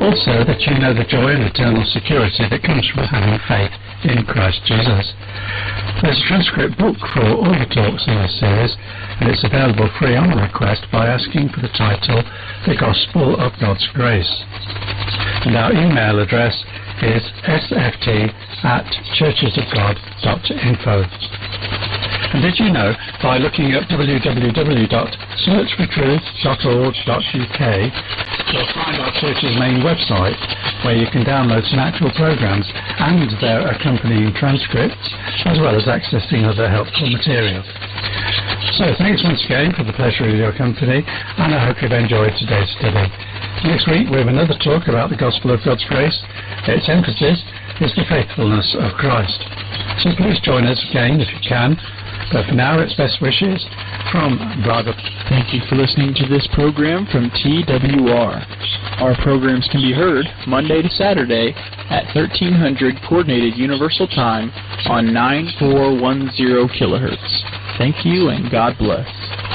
Also, that you know the joy and eternal security that comes from having faith in Christ Jesus. There's a transcript book for all the talks in this series, and it's available free on request by asking for the title, The Gospel of God's Grace. And our email address is sft@churchesofgod.info. And did you know, by looking at www.searchfortruth.org.uk, you'll find our church's main website, where you can download some actual programs and their accompanying transcripts, as well as accessing other helpful material. So thanks once again for the pleasure of your company, and I hope you've enjoyed today's study. Next week we have another talk about the Gospel of God's Grace. Its emphasis is the faithfulness of Christ. So please join us again if you can. But for now, it's best wishes from Brother. Thank you for listening to this program from TWR. Our programs can be heard Monday to Saturday at 1300 Coordinated Universal Time on 9410 kilohertz. Thank you and God bless.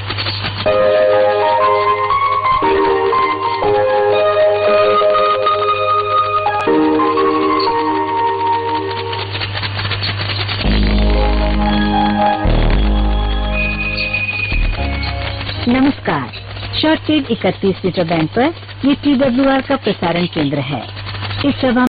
नमस्कार, shortwave 31 metre band पर ये TWR का प्रसारण केंद्र है। इस सभा